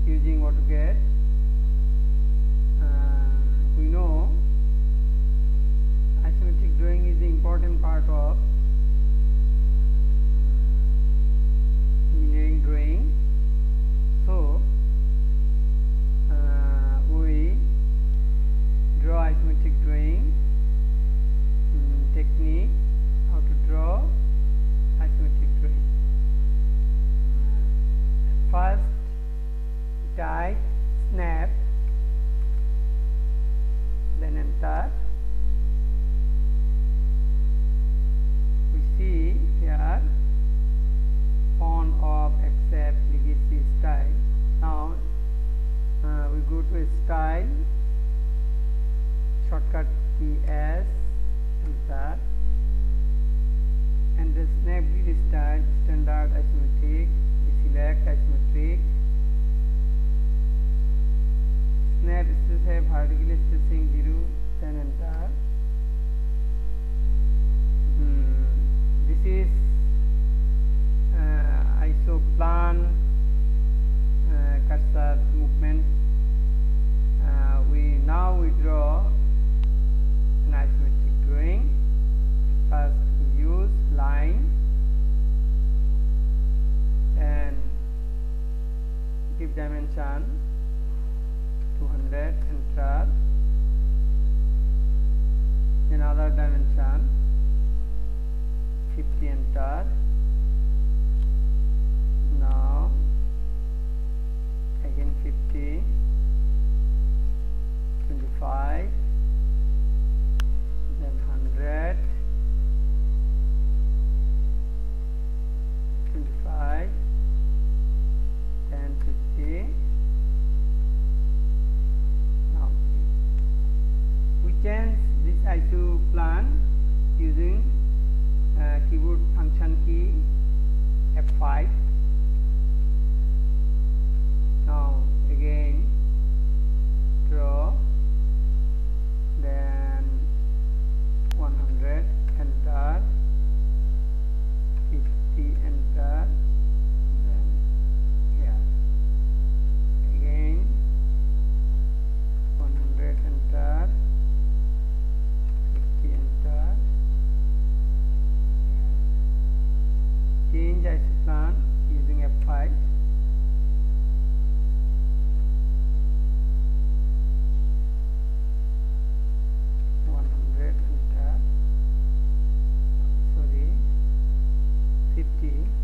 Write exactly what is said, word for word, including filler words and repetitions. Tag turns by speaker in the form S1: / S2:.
S1: using AutoCAD. Uh, we know isometric drawing is the important part of engineering drawing. So uh, we draw isometric drawing um, technique, how to draw isometric drawing. Uh, first, type snap, then enter. We see here on, off, accept, legacy, style. Now uh, we go to style, shortcut key S, enter, and the snap grid style, standard isometric. We select isometric. Snap space have vertical spacing zero, then enter. Hmm. This is uh, iso plan uh, cursor movement. Uh, we now we draw an isometric drawing. First we use line and give dimension two hundred, enter. Then other dimension fifty, enter. Now again fifty, twenty-five, then one hundred, twenty-five, then fifty. Now we change this iso plan using uh, keyboard function key F five. Now again draw, then one hundred, enter, fifty, enter, then here again one hundred, enter, fifty, enter. Change iso plan using F five. one hundred, enter, sorry, fifty.